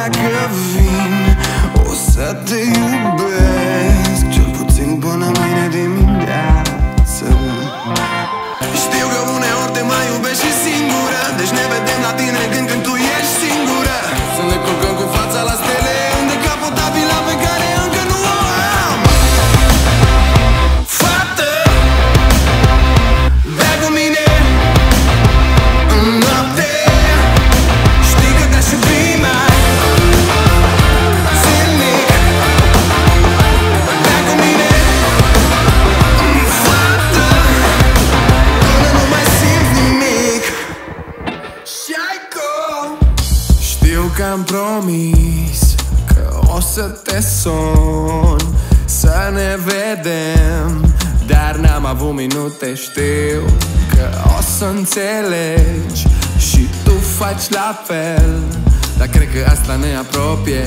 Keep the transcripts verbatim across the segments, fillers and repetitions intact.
dacă vin, o să te iubesc, cel puțin până mâine dimineață. Știu că uneori te mai iubești și singură, deci ne vedem la tine când, când tu ești singură. Să ne culcăm cu fața la stele, în decapotabila pe care încă nu o am. Fată, bea cu mine în noapte, știi că te-aș iubi mai zilnic. Bea cu mine, fată, până nu mai simt nimic. Șaico, știu că am promis că o să te sun, să ne vedem, dar n-am avut minute. Știu că o să înțelegi și tu faci la fel, dar cred că asta ne apropie.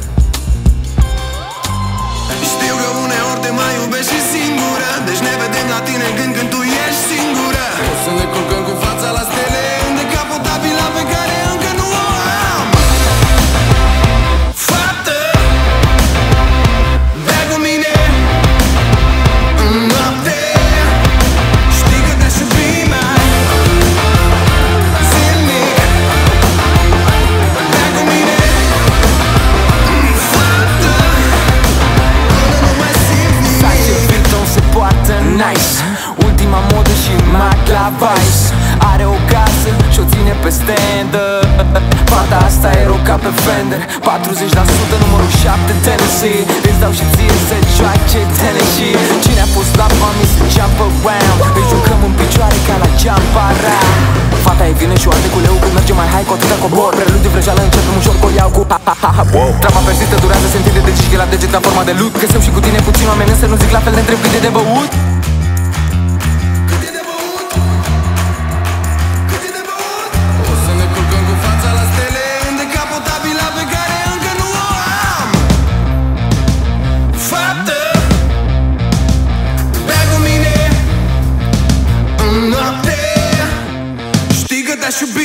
Știu că uneori te mai iubești și singură, deci ne vedem la tine când, când tu ești singură. O să ne culcăm cu fața la stele, în decapotabila pe care încă nu o am. Fată, bea cu mine în noapte, știi că te-aș iubi mai zilnic. Bea cu mine, fată, până nu mai simt nimic. Sai ce filton se poartă nice, ultima modă și Mac la Vice. Are o casă și o ține pe stand. Fata asta e roca pe Fender, patruzeci la sută numărul șapte Tennessee. Îți dau și ție să joace Tennessee. Cine a fost la mami să jump around, îi jucăm în picioare ca la jump around. Fata e vine și o arde cu leu, când merge mai high cu atâta cobor. Preludiu vrăjeală, începem ușor cu o iau cu ha ha ha ha. Trama persistă, durează, se întinde de cișche la deget ca forma de lut. Că sunt și cu tine puțin oameni, însă nu zic la fel, ne întreb cât e de băut. Cât e de băut? Cât e de băut? O să ne culcăm cu fața la stele, în decapotabila pe care încă nu o am. Fată, bea cu mine în noapte, știi că te-aș iubi